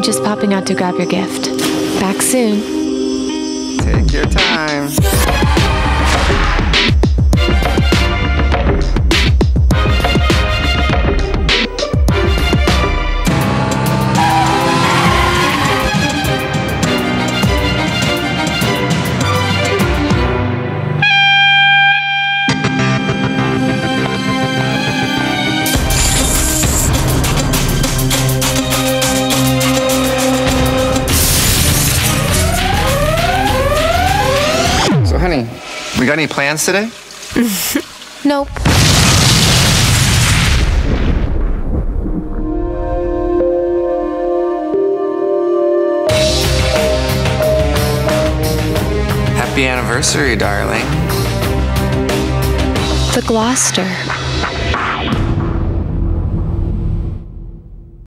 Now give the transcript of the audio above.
just popping out to grab your gift. Back soon. Take your time. Honey, we got any plans today? Nope. Happy anniversary, darling. The Gloucester.